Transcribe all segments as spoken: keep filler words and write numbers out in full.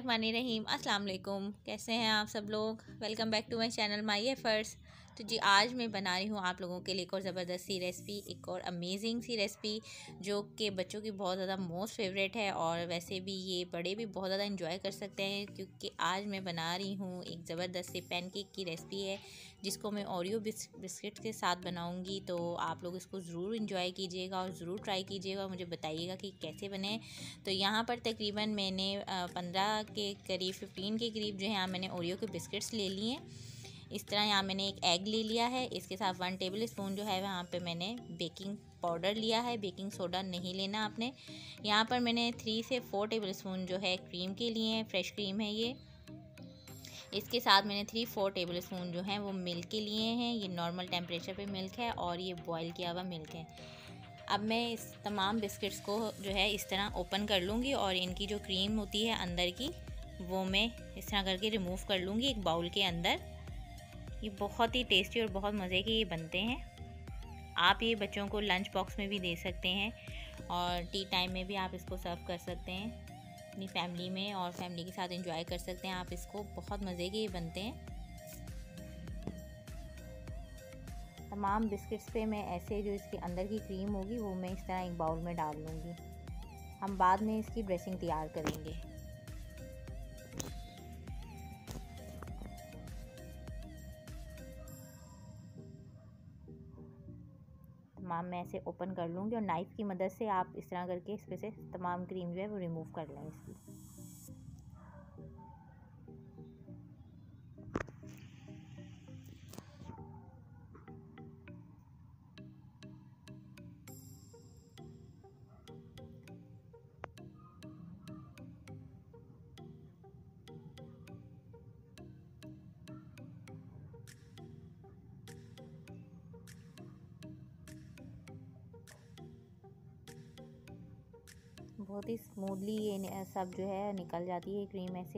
बिस्मिल्लाहिर्रहमानिर्रहीम। अस्सलाम वालेकुम। कैसे हैं आप सब लोग? Welcome back to my channel my efforts. तो जी आज मैं बना रही हूँ आप लोगों के लिए एक और ज़बरदस्त सी रेसिपी, एक और अमेजिंग सी रेसिपी जो कि बच्चों की बहुत ज़्यादा मोस्ट फेवरेट है और वैसे भी ये बड़े भी बहुत ज़्यादा इंजॉय कर सकते हैं, क्योंकि आज मैं बना रही हूँ एक ज़बरदस्त सी पैनकेक की रेसिपी है जिसको मैं ओरियो बिस्किट के साथ बनाऊँगी। तो आप लोग इसको ज़रूर इंजॉय कीजिएगा और ज़रूर ट्राई कीजिएगा, मुझे बताइएगा कि कैसे बने। तो यहाँ पर तकरीबन मैंने पंद्रह के करीब फिफ्टीन के करीब जो है यहाँ मैंने ओरियो के बिस्किट्स ले लिए। इस तरह यहाँ मैंने एक एग ले लिया है, इसके साथ वन टेबल स्पून जो है वहाँ पे मैंने बेकिंग पाउडर लिया है, बेकिंग सोडा नहीं लेना आपने। यहाँ पर मैंने थ्री से फोर टेबल स्पून जो है क्रीम के लिए हैं, फ्रेश क्रीम है ये। इसके साथ मैंने थ्री फोर टेबल स्पून जो हैं वो मिल्क के लिए हैं, ये नॉर्मल टेम्परेचर पे मिल्क है और ये बॉयल किया हुआ मिल्क है। अब मैं इस तमाम बिस्किट्स को जो है इस तरह ओपन कर लूँगी और इनकी जो क्रीम होती है अंदर की वो मैं इस तरह करके रिमूव कर लूँगी एक बाउल के अंदर। ये बहुत ही टेस्टी और बहुत मज़े के ये बनते हैं। आप ये बच्चों को लंच बॉक्स में भी दे सकते हैं और टी टाइम में भी आप इसको सर्व कर सकते हैं अपनी फैमिली में, और फैमिली के साथ एंजॉय कर सकते हैं आप इसको। बहुत मज़े के ये बनते हैं। तमाम बिस्किट्स पे मैं ऐसे जो इसके अंदर की क्रीम होगी वो मैं इस तरह एक बाउल में डाल लूँगी। हम बाद में इसकी ड्रेसिंग तैयार करेंगे। तमाम मैं ऐसे ओपन कर लूँगी और नाइफ़ की मदद से आप इस तरह करके इस पे से तमाम क्रीम जो है वो रिमूव कर लें इसकी। बहुत ही स्मूथली ये सब जो है निकल जाती है क्रीम ऐसे।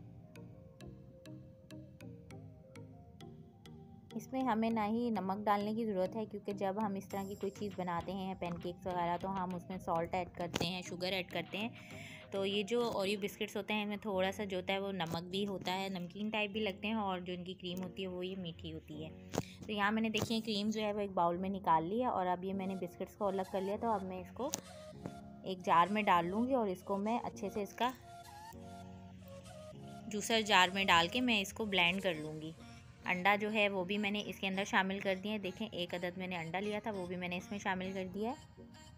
इसमें हमें ना ही नमक डालने की ज़रूरत है, क्योंकि जब हम इस तरह की कोई चीज़ बनाते हैं पैनकेक्स वगैरह तो हम उसमें सॉल्ट ऐड करते हैं, शुगर ऐड करते हैं। तो ये जो ओरियो बिस्किट्स होते हैं इनमें थोड़ा सा जो होता है वो नमक भी होता है, नमकीन टाइप भी लगते हैं, और जो इनकी क्रीम होती है वो ये मीठी होती है। तो यहाँ मैंने देखिए क्रीम जो है वो एक बाउल में निकाल लिया और अब ये मैंने बिस्किट्स को अलग कर लिया। तो अब मैं इसको एक जार में डाल लूँगी और इसको मैं अच्छे से इसका जूसर जार में डाल के मैं इसको ब्लेंड कर लूँगी। अंडा जो है वो भी मैंने इसके अंदर शामिल कर दिया है। देखें एक अदद मैंने अंडा लिया था वो भी मैंने इसमें शामिल कर दिया है।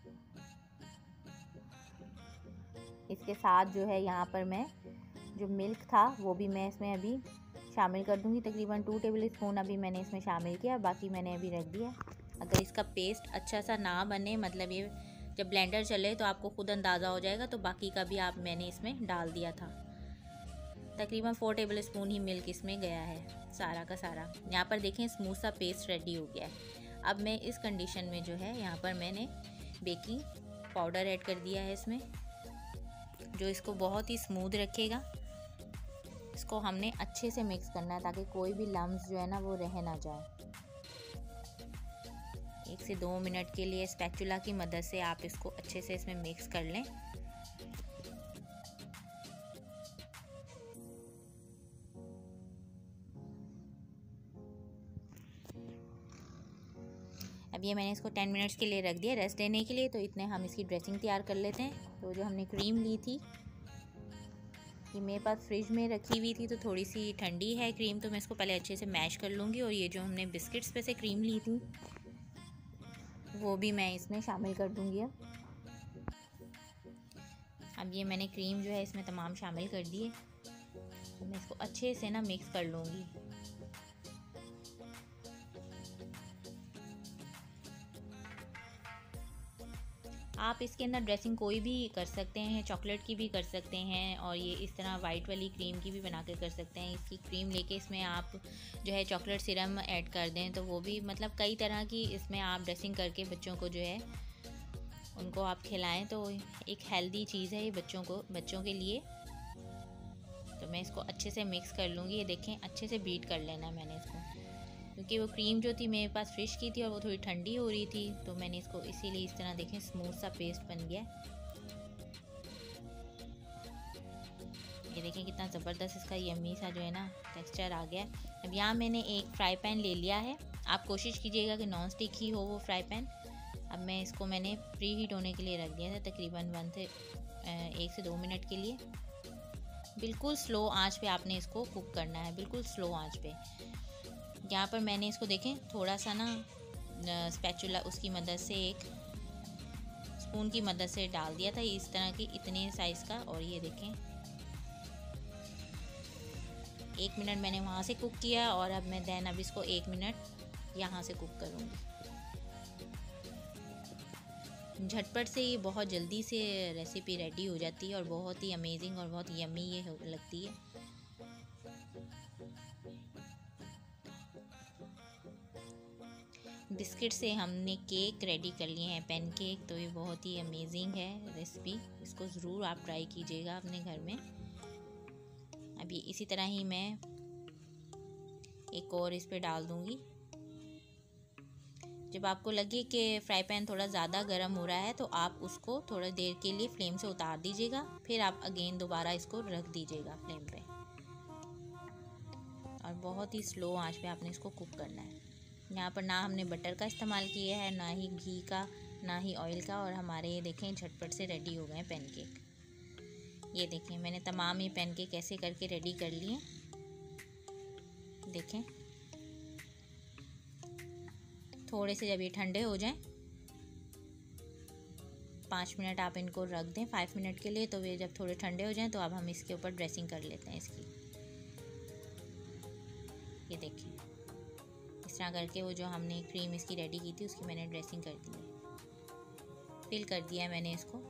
इसके साथ जो है यहाँ पर मैं जो मिल्क था वो भी मैं इसमें अभी शामिल कर दूँगी। तकरीबन टू टेबल स्पून अभी मैंने इसमें शामिल किया, बाकी मैंने अभी रख दिया। अगर इसका पेस्ट अच्छा सा ना बने, मतलब ये जब ब्लेंडर चले तो आपको खुद अंदाज़ा हो जाएगा, तो बाकी का भी आप मैंने इसमें डाल दिया था। तकरीबन फोर टेबल स्पून ही मिल्क इसमें गया है सारा का सारा। यहाँ पर देखें स्मूथ सा पेस्ट रेडी हो गया है। अब मैं इस कंडीशन में जो है यहाँ पर मैंने बेकिंग पाउडर ऐड कर दिया है इसमें, जो इसको बहुत ही स्मूथ रखेगा। इसको हमने अच्छे से मिक्स करना है ताकि कोई भी लम्स जो है ना वो रह ना जाए। एक से दो मिनट के लिए स्पैचुला की मदद से आप इसको अच्छे से इसमें मिक्स कर लें। अब ये मैंने इसको टेन मिनट्स के लिए रख दिया रेस्ट देने के लिए। तो इतने हम इसकी ड्रेसिंग तैयार कर लेते हैं। तो जो हमने क्रीम ली थी ये मेरे पास फ्रिज में रखी हुई थी, तो थोड़ी सी ठंडी है क्रीम, तो मैं इसको पहले अच्छे से मैश कर लूँगी। और ये जो हमने बिस्किट्स पे से क्रीम ली थी वो भी मैं इसमें शामिल कर दूँगी। अब अब ये मैंने क्रीम जो है इसमें तमाम शामिल कर दिए। तो मैं इसको अच्छे से ना मिक्स कर लूँगी। आप इसके अंदर ड्रेसिंग कोई भी कर सकते हैं, चॉकलेट की भी कर सकते हैं और ये इस तरह वाइट वाली क्रीम की भी बना के कर सकते हैं। इसकी क्रीम लेके इसमें आप जो है चॉकलेट सिरम ऐड कर दें तो वो भी, मतलब कई तरह की इसमें आप ड्रेसिंग करके बच्चों को जो है उनको आप खिलाएं तो एक हेल्दी चीज़ है ये बच्चों को बच्चों के लिए। तो मैं इसको अच्छे से मिक्स कर लूँगी। ये देखें अच्छे से बीट कर लेना है मैंने इसको, क्योंकि वो क्रीम जो थी मेरे पास फ्रिश की थी और वो थोड़ी ठंडी हो रही थी, तो मैंने इसको इसीलिए इस तरह देखें स्मूथ सा पेस्ट बन गया। ये देखें कितना ज़बरदस्त इसका यम्मी सा जो है ना टेक्सचर आ गया है। अब यहाँ मैंने एक फ्राई पैन ले लिया है। आप कोशिश कीजिएगा कि नॉन स्टिक ही हो वो फ्राई पैन। अब मैं इसको मैंने प्री हीट होने के लिए रख दिया था, तकरीबन वन से एक से दो मिनट के लिए। बिल्कुल स्लो आंच पे आपने इसको कुक करना है, बिल्कुल स्लो आंच पे। यहाँ पर मैंने इसको देखें थोड़ा सा ना स्पैचुला उसकी मदद से, एक स्पून की मदद से डाल दिया था इस तरह की, इतने साइज़ का। और ये देखें एक मिनट मैंने वहाँ से कुक किया और अब मैं दैन अब इसको एक मिनट यहाँ से कुक करूँगी। झटपट से ये बहुत जल्दी से रेसिपी रेडी हो जाती है और बहुत ही अमेजिंग और बहुत यम्मी ये लगती है। बिस्किट से हमने केक रेडी कर लिए हैं, पैन केक। तो ये बहुत ही अमेजिंग है रेसिपी, इसको ज़रूर आप ट्राई कीजिएगा अपने घर में। अभी इसी तरह ही मैं एक और इस पे डाल दूँगी। जब आपको लगे कि फ्राई पैन थोड़ा ज़्यादा गर्म हो रहा है तो आप उसको थोड़ा देर के लिए फ्लेम से उतार दीजिएगा, फिर आप अगेन दोबारा इसको रख दीजिएगा फ्लेम पे और बहुत ही स्लो आंच पे आपने इसको कुक करना है। यहाँ पर ना हमने बटर का इस्तेमाल किया है, ना ही घी का, ना ही ऑयल का। और हमारे ये देखें झटपट से रेडी हो गए पैनकेक। ये देखें मैंने तमाम ये पैनकेक ऐसे करके रेडी कर लिए। देखें थोड़े से जब ये ठंडे हो जाएं, पाँच मिनट आप इनको रख दें, फाइव मिनट के लिए। तो वे जब थोड़े ठंडे हो जाएं तो अब हम इसके ऊपर ड्रेसिंग कर लेते हैं इसकी। ये देखें इस तरह करके वो जो हमने क्रीम इसकी रेडी की थी उसकी मैंने ड्रेसिंग कर दी है, फिल कर दिया है मैंने इसको।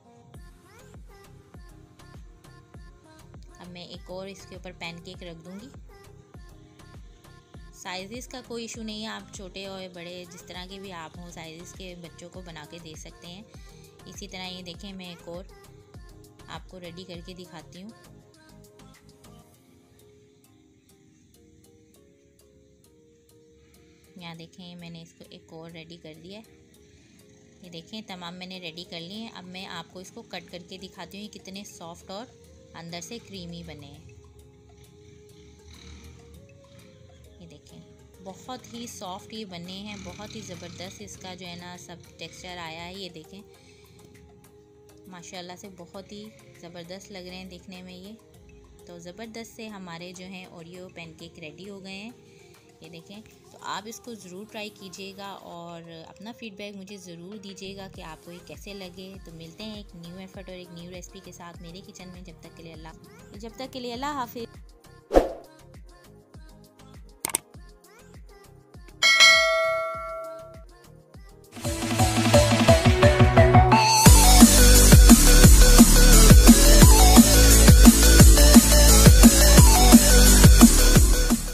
अब मैं एक और इसके ऊपर पैनकेक रख दूँगी। साइज़ का कोई इशू नहीं है, आप छोटे और बड़े जिस तरह के भी आप हों साइज़ के बच्चों को बना के दे सकते हैं। इसी तरह ये देखें मैं एक और आपको रेडी करके दिखाती हूँ। यहाँ देखें मैंने इसको एक और रेडी कर दिया है। ये देखें तमाम मैंने रेडी कर लिए हैं। अब मैं आपको इसको कट करके दिखाती हूँ कितने सॉफ्ट और अंदर से क्रीमी बने हैं। ये देखें बहुत ही सॉफ्ट ये बने हैं, बहुत ही ज़बरदस्त इसका जो है ना सब टेक्सचर आया है। ये देखें माशाल्लाह से बहुत ही ज़बरदस्त लग रहे हैं देखने में ये। तो ज़बरदस्त से हमारे जो हैं ओरियो पैनकेक रेडी हो गए हैं। ये देखें तो आप इसको ज़रूर ट्राई कीजिएगा और अपना फ़ीडबैक मुझे ज़रूर दीजिएगा कि आपको ये कैसे लगे। तो मिलते हैं एक न्यू एफर्ट और एक न्यू रेसिपी के साथ मेरे किचन में। जब तक के लिए अल्लाह जब तक के लिए अल्लाह हाफिज़।